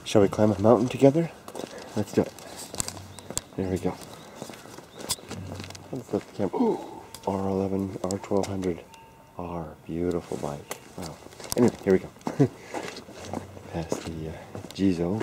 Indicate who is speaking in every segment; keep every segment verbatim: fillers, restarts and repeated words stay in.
Speaker 1: Shall we climb a mountain together? Let's do it. There we go. Let's let the camera. Ooh, R eleven, R twelve hundred. R, beautiful bike. Wow. Anyway, here we go. Past the uh, Yaizu.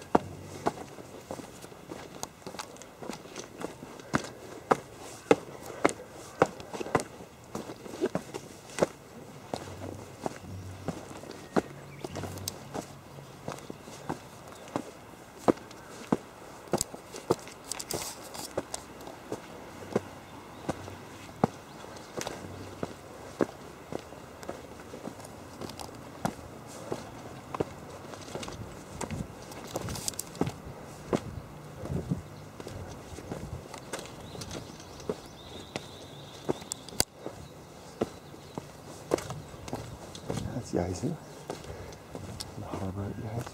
Speaker 1: That's Yaizu. The harbor at Yaizu.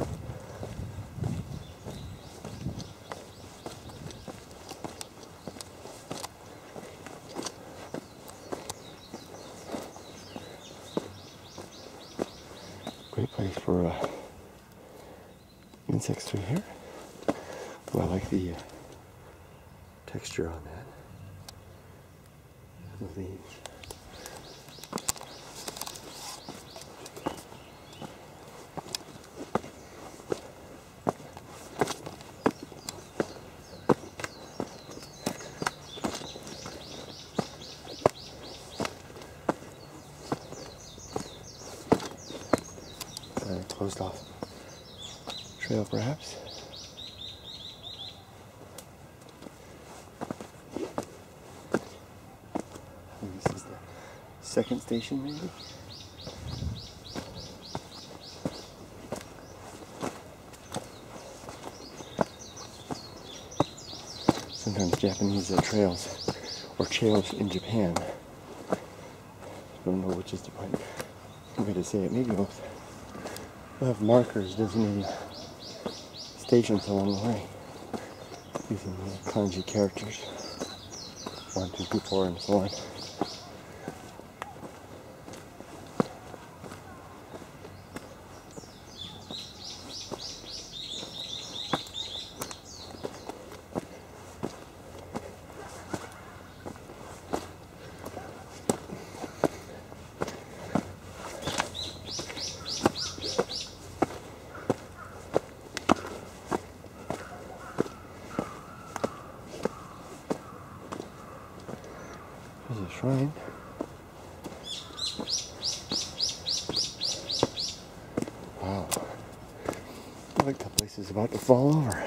Speaker 1: Great place for uh, insects through here. Well, I like the uh, texture on that. The leaves. Closed off trail, perhaps. I think this is the second station, maybe. Sometimes Japanese uh, trails or trails in Japan. I don't know which is the right way to say it. Maybe both. We'll have markers designating stations along the way using the kanji characters, one, two, three, four, and so on. There's a shrine. Wow. I think the place is about to fall over.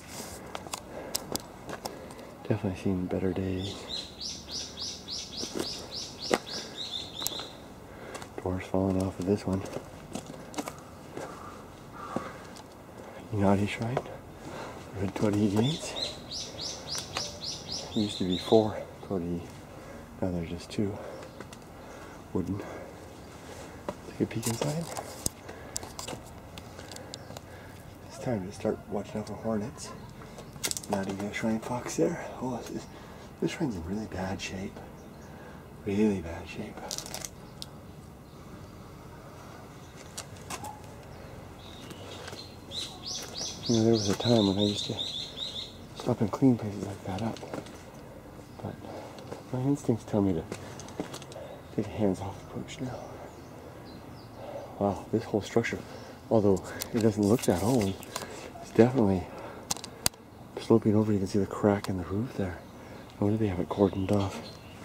Speaker 1: Definitely seen better days. Doors falling off of this one. Inari Shrine. Red Torii gates. There used to be four Torii. Now there's just two. Wooden. Take a peek inside. It's time to start watching out for hornets. Not even a shrine fox there. Oh, this, is, this shrine's in really bad shape. Really bad shape. You know, there was a time when I used to stop and clean places like that up. But my instincts tell me to take a hands-off approach now. Wow, this whole structure, although it doesn't look that old, it's definitely sloping over. You can see the crack in the roof there. I wonder if they have it cordoned off.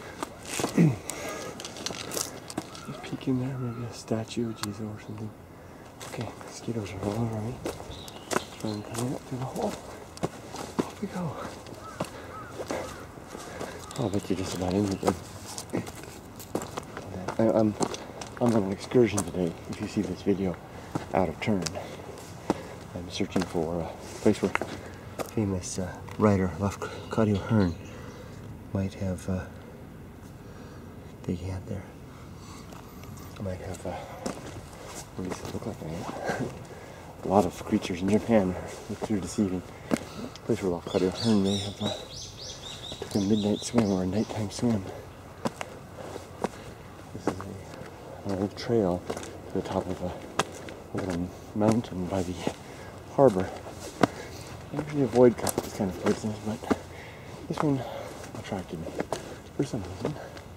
Speaker 1: Just peek in there, maybe a statue of Jesus or something. Okay, mosquitoes are all over me. Try and come up through the hole. Off we go. I'll bet you're just about in again. I, I'm, I'm on an excursion today, if you see this video out of turn. I'm searching for a place where famous uh, writer Lafcadio Hearn might have uh, big hand there. Might have, uh, what does it look like? A lot of creatures in Japan look too deceiving. A place where Lafcadio Hearn may have uh, took a midnight swim or a nighttime swim. This is a, an old trail to the top of a, a little mountain by the harbor. I usually avoid this kind of places, but this one attracted me for some reason.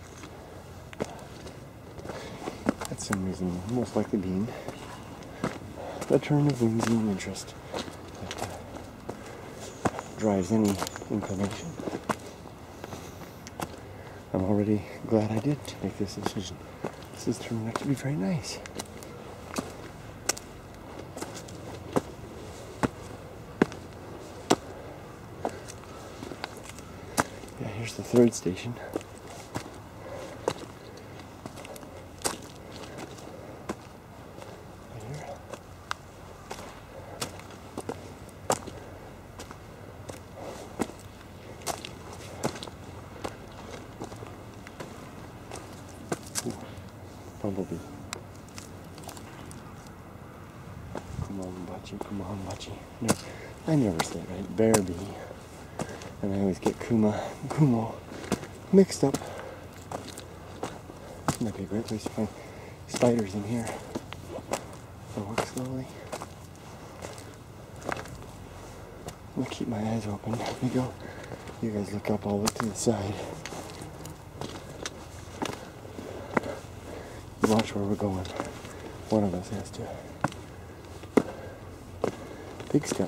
Speaker 1: That's some reason, most likely being the turn of whimsy and interest that uh, drives any inclination. I'm already glad I did make this decision. This is turning out to be very nice. Yeah, here's the third station. Bumblebee. Come on, Bachi, come on, Bachi. No, I never say it right. Bear bee. And I always get Kuma and Kumo mixed up. This might be a great place to find spiders in here. I'll walk slowly. I'm gonna keep my eyes open. Let me go. You guys look up, I'll look to the side. Watch where we're going. One of us has to. Big step.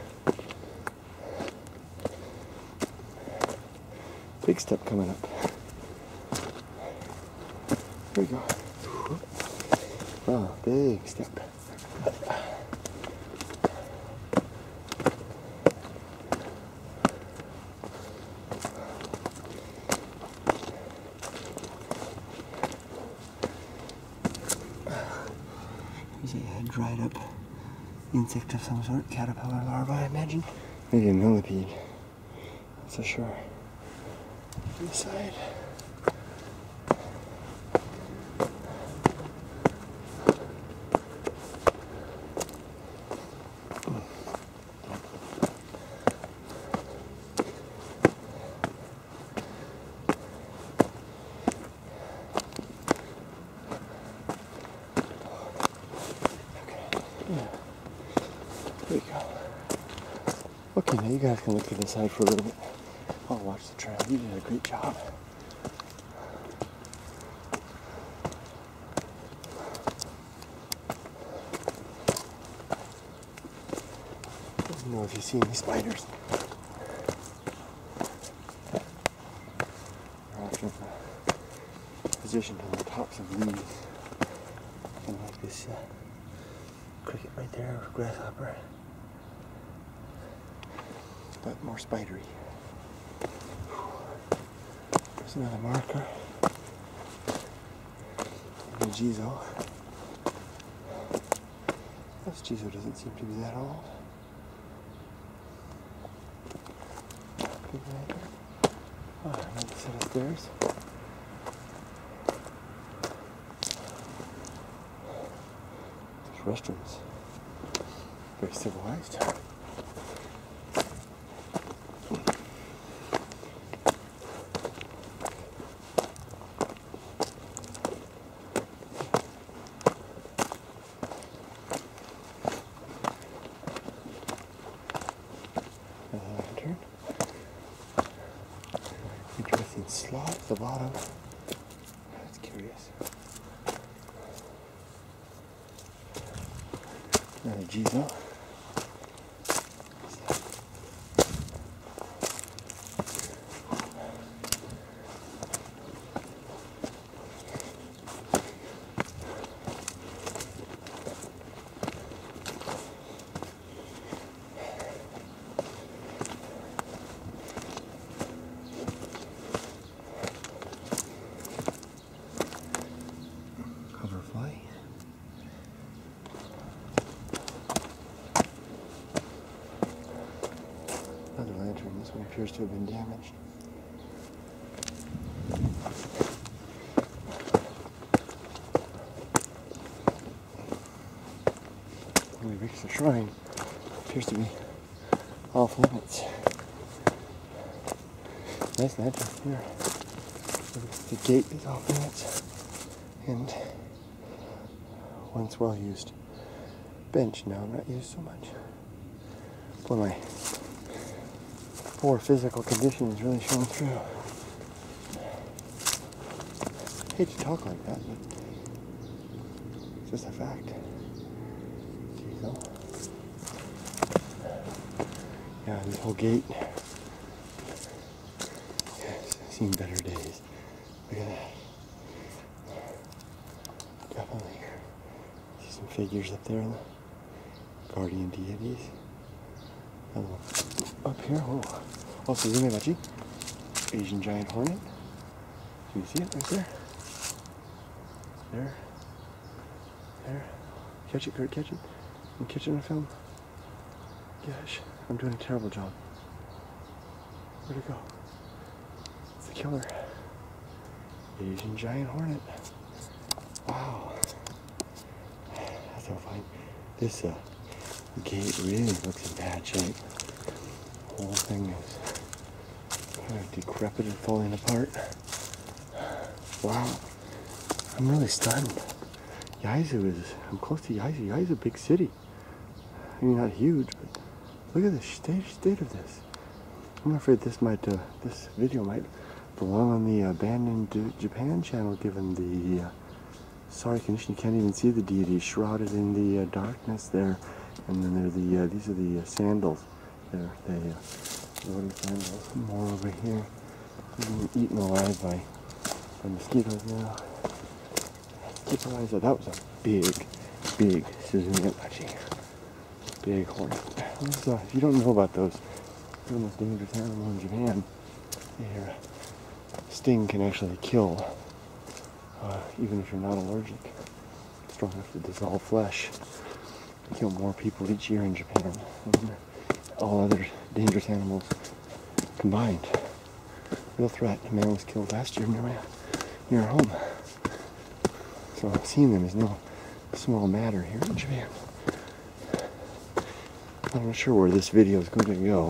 Speaker 1: Big step coming up. Here we go. Wow, big step. A dried up insect of some sort, caterpillar larva, I imagine. Maybe a millipede. That's for sure. On the side. There we go. Okay, now you guys can look to the side for a little bit. I'll watch the trail. You did a great job. I don't know if you see any spiders. They're often positioned on the tops of leaves. Kind of like this uh, cricket right there, or grasshopper. But more spidery. There's another marker. And Yaizu. This Yaizu doesn't seem to be that old. Big lantern. Oh, another set of stairs. There's restrooms. Very civilized. Lantern. Interesting slot at the bottom. That's curious. Another Yaizu. Another lantern. This one appears to have been damaged. When we reach the shrine, it appears to be off limits. Nice lantern here. The gate is off limits. And once well used bench, now not used so much. Boy, my poor physical condition is really showing through. I hate to talk like that, but it's just a fact. See, so? Yeah, this whole gate has seen better days. Look at that. Definitely see some figures up there, guardian deities. Oh, up here, oh, also Zumebachi, Asian giant hornet. Can you see it right there? There, there. Catch it, Kurt, catch it. And catch it on film. Gosh, I'm doing a terrible job. Where'd it go? It's the killer. Asian giant hornet. Wow. That's so fine. This uh, gate really looks in bad shape. The whole thing is kind of decrepit and falling apart. Wow. I'm really stunned. Yaizu is, I'm close to Yaizu. Yaizu's a big city. I mean, not huge, but look at the state, state of this. I'm afraid this might, uh, this video might belong on the Abandoned Japan channel, given the uh, sorry condition. You can't even see the deity shrouded in the uh, darkness there. And then there are the, uh, these are the uh, sandals. There, they, uh, loaded sandals. More over here. Being eaten alive by, by mosquitoes now. Keep our eyes out. That was a big, big Suzumiyachi. Big hornet. So, if you don't know about those, they're the most dangerous animal in Japan. Their sting can actually kill, uh, even if you're not allergic. It's strong enough to dissolve flesh. They kill more people each year in Japan than all other dangerous animals combined. Real threat. A man was killed last year near my, near our home. So seeing them is no small matter here in Japan. I'm not sure where this video is going to go.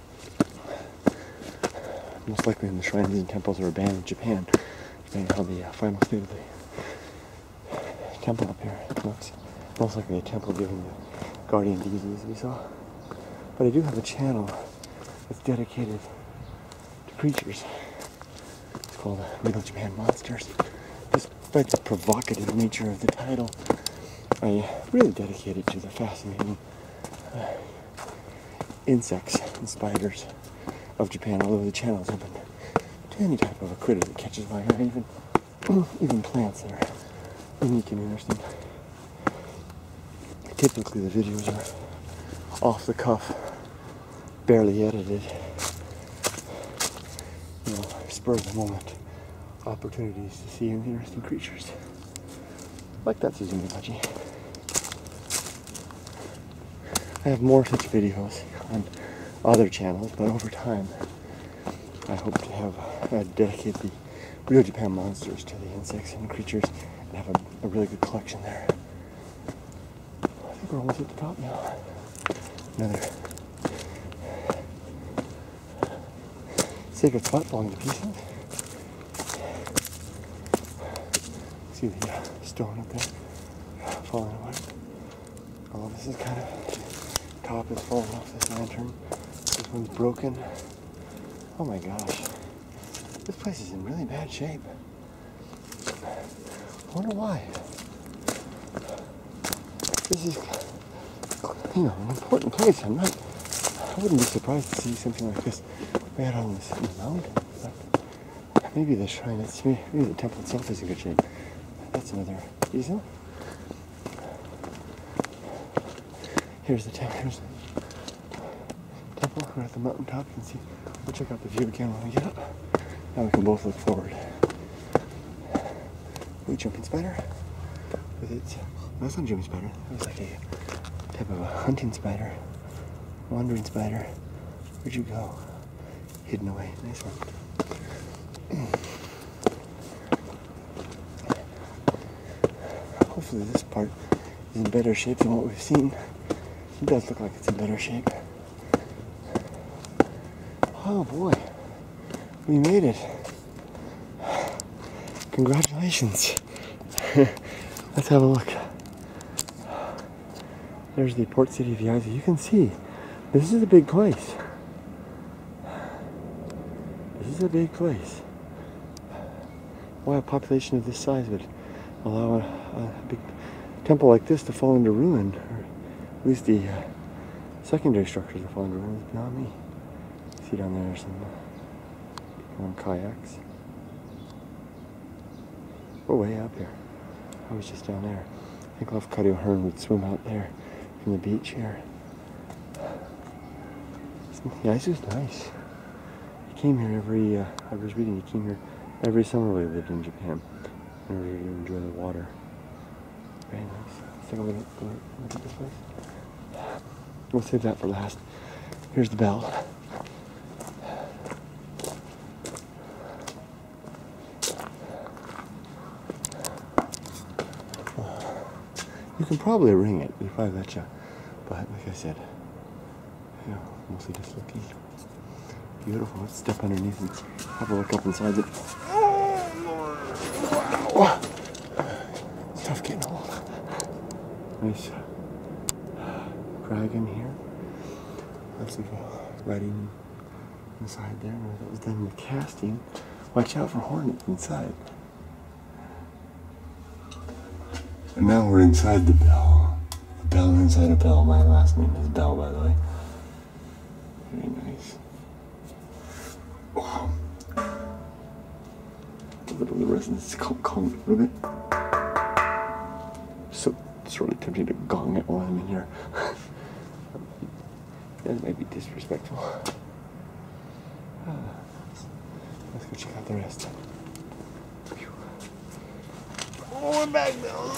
Speaker 1: Most likely in the shrines and temples are abandoned in Japan, depending on how the uh, final state of the temple up here looks. Most likely a temple given the guardian deities we saw. But I do have a channel that's dedicated to creatures. It's called Middle Japan Monsters. Despite the provocative nature of the title, I really dedicate it to the fascinating uh, insects and spiders of Japan, although the channel is open to any type of a critter that catches my eye, even, even plants that are unique and interesting. Typically the videos are off the cuff, barely edited, you know, spur of the moment opportunities to see interesting creatures. Like that Suzumibachi. I have more such videos on other channels, but over time I hope to have uh, dedicate the Real Japan Monsters to the insects and creatures and have a, a really good collection there. I think we're almost at the top now. Another sacred spot falling to pieces. See the uh, stone up there falling away. Oh, this is kind of, top is falling off this lantern. This one's broken. Oh my gosh. This place is in really bad shape. I wonder why. This is, you know, an important place. I'm not, I wouldn't be surprised to see something like this right on this mountain. But maybe the shrine, it's, maybe the temple itself is in good shape. That's another reason. Here's the temple. Here's the temple. We're at the mountaintop. You can see. We'll check out the view again when we get up. Now we can both look forward. Blue jumping spider. With its, that's not a jumping spider. That was like a type of a hunting spider, wandering spider. Where'd you go? Hidden away. Nice one. Hopefully this part is in better shape than what we've seen. It does look like it's in better shape. Oh boy, we made it. Congratulations. Let's have a look. There's the port city of Yaizu. You can see This is a big place. This is a big place. Why a population of this size would allow a, a big temple like this to fall into ruin, or at least the uh, secondary structures to fall into ruin, is beyond me. See down there some people on kayaks. We're way up here. I was just down there. I think Lafcadio Hearn would swim out there from the beach here. Yaizu is nice. He came here every, uh, I was reading, he came here every summer when he lived in Japan in order to enjoy the water. Very nice. Let's take a look at, look at this place. We'll save that for last. Here's the bell. You can probably ring it, they probably let you, but like I said, you know, mostly just looking. Beautiful. Let's step underneath and have a look up inside it. Oh, wow! It's tough getting hold. Nice crag in here. Lots of uh, writing inside there. That was done in the casting. Watch out for hornets inside. And now we're inside the bell. The bell inside a bell. My last name is Bell, by the way. Very nice. Wow. A little bit of the resonance. Calm, calm a little bit. So sort of tempting to gong it while I'm in here. That might be disrespectful. Ah, let's go check out the rest. Oh, we're back now.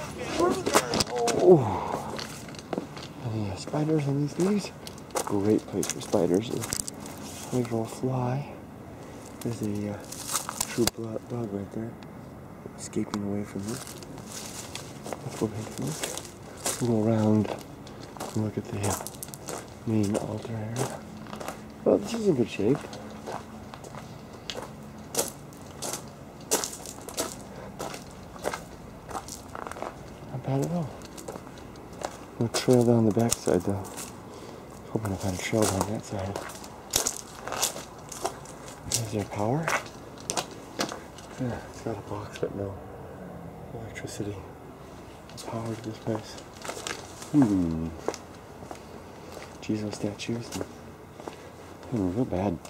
Speaker 1: Oh. Any uh, spiders on these leaves? Great place for spiders. Spiders will fly. There's a uh, true bug right there, escaping away from me. Let's go take a look. We'll go around and look at the uh, main altar area. Well, this is in good shape. Not bad at all. No trail down the back side though. Hoping to find a trail down that side. Is there power? Yeah, it's got a box but no electricity. Power to this place. Hmm. Jesus statues. And, hmm, real bad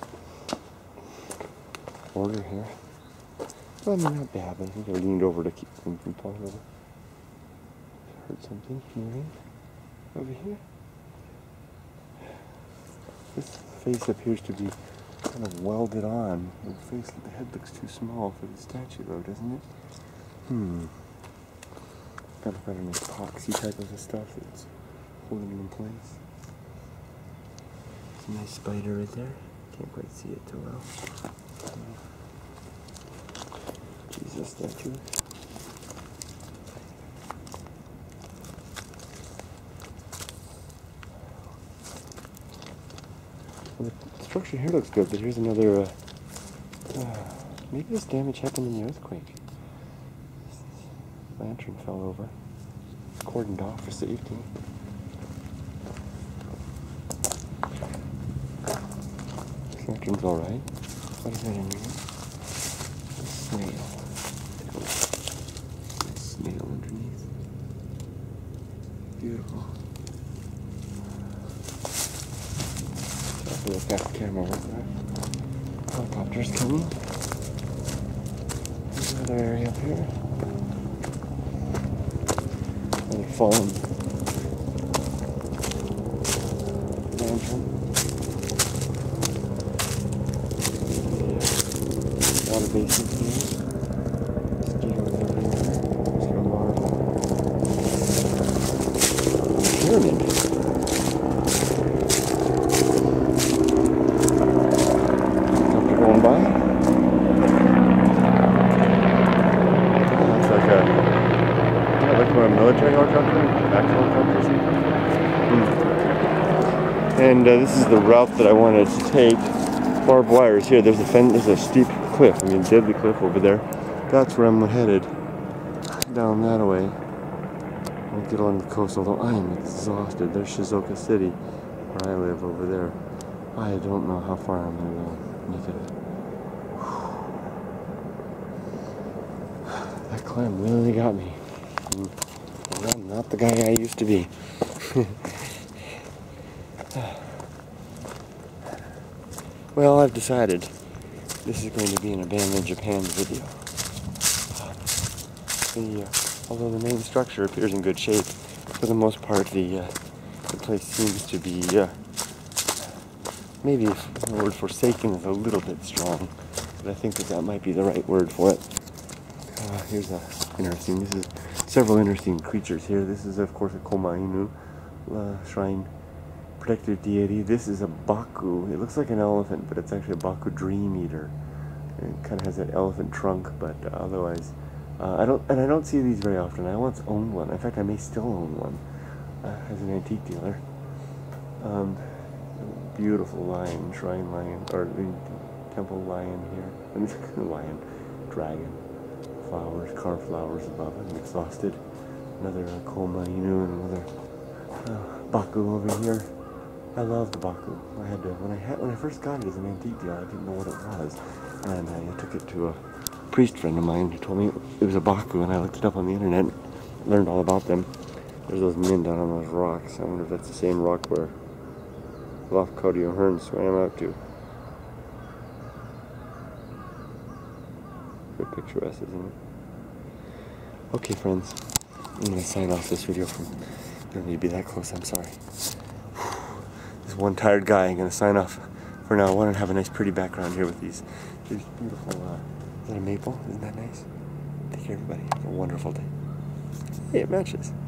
Speaker 1: order here. Well, I mean, not bad, but I think I leaned over to keep them from falling over. Heard something moving over here. This face appears to be kind of welded on. The face, the head looks too small for the statue, though, doesn't it? Hmm. Got a better epoxy type of stuff that's holding it in place. There's a nice spider right there. Can't quite see it too well. Jesus statue. Well, the structure here looks good, but here's another. Uh, uh, maybe this damage happened in the earthquake. Lantern fell over. Cordoned off for safety. This lantern's alright. What is that in here? A snail. A snail underneath. Beautiful. So I'll look back the camera like that. Helicopter's coming. There's another area up here. Fallen lantern. Water basin here. Mosquitoes everywhere. Mosquito larvae. Pyramid. Something going by. Looks like a like a military helicopter, actual helicopter or something. Hmm. And uh, this is the route that I wanted to take. Barbed wires here. There's a fen there's a steep cliff. I mean, deadly cliff over there. That's where I'm headed. Down that way. I'll get along the coast. Although I am exhausted. There's Shizuoka City. where I live over there. I don't know how far I'm going to go. Look at it. That climb really got me. I'm not the guy I used to be. Well, I've decided this is going to be an abandoned Japan video. The, uh, although the main structure appears in good shape, for the most part the, uh, the place seems to be, uh, maybe the word forsaken is a little bit strong, but I think that that might be the right word for it. Uh, here's a interesting, this is several interesting creatures here. This is of course a Komainu uh, shrine, protected deity. This is a Baku. It looks like an elephant, but it's actually a Baku dream eater. It kind of has that elephant trunk, but uh, otherwise, uh, I don't, and I don't see these very often. I once owned one. In fact, I may still own one uh, as an antique dealer. Um, beautiful lion, shrine lion, or the temple lion here. I mean, lion, dragon, flowers, carved flowers above. I'm exhausted. Another uh, Koma Inu and another uh, Baku over here. I love the Baku. I had to, when I had when I first got it as an antique dealer, I didn't know what it was, and I took it to a priest friend of mine who told me it was a Baku, and I looked it up on the internet, learned all about them. There's those men down on those rocks. I wonder if that's the same rock where Lafcadio Hearn swam out to. Very picturesque, isn't it? Okay, friends, I'm going to sign off this video from, you don't need to be that close, I'm sorry. This one tired guy, I'm going to sign off for now. I want to have a nice pretty background here with these, these beautiful, uh, is that a maple? Isn't that nice? Take care everybody, have a wonderful day. Hey, it matches.